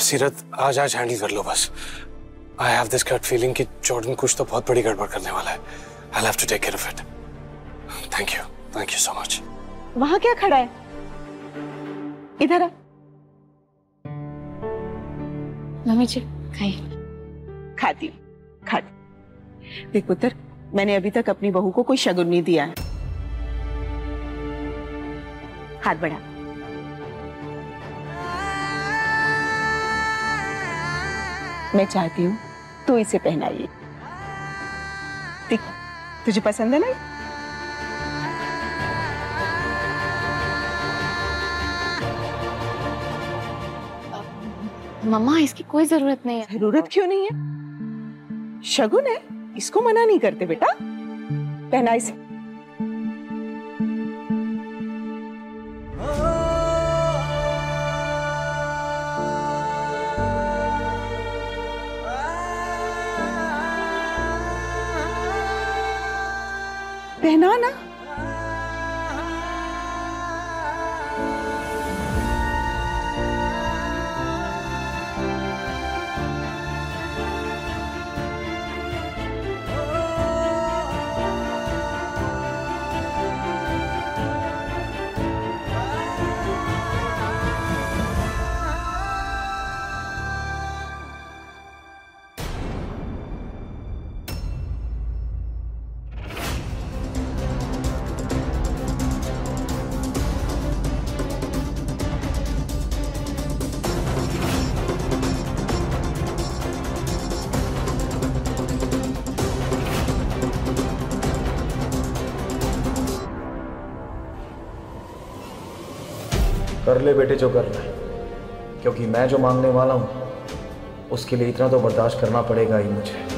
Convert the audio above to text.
सीरत आज हैंडल कर लो बस। I have this gut feeling कि जॉर्डन कुछ तो बहुत बड़ी गड़बड़ करने वाला है। I have to take care of it. Thank you so much. वहां क्या खड़ा है? इधर आ। मम्मी जी खाइए। खाती देख पुत्र, मैंने अभी तक अपनी बहू को कोई शगुन नहीं दिया है। हाथ बढ़ा। मैं चाहती हूँ तू इसे पहनाइए। देख, तुझे पसंद है ना? मम्मा इसकी कोई जरूरत नहीं है। जरूरत क्यों नहीं है? शगुन है, इसको मना नहीं करते बेटा। पहना इसे। पहना ना। कर ले बेटे जो करना है, क्योंकि मैं जो मांगने वाला हूं उसके लिए इतना तो बर्दाश्त करना पड़ेगा ही मुझे।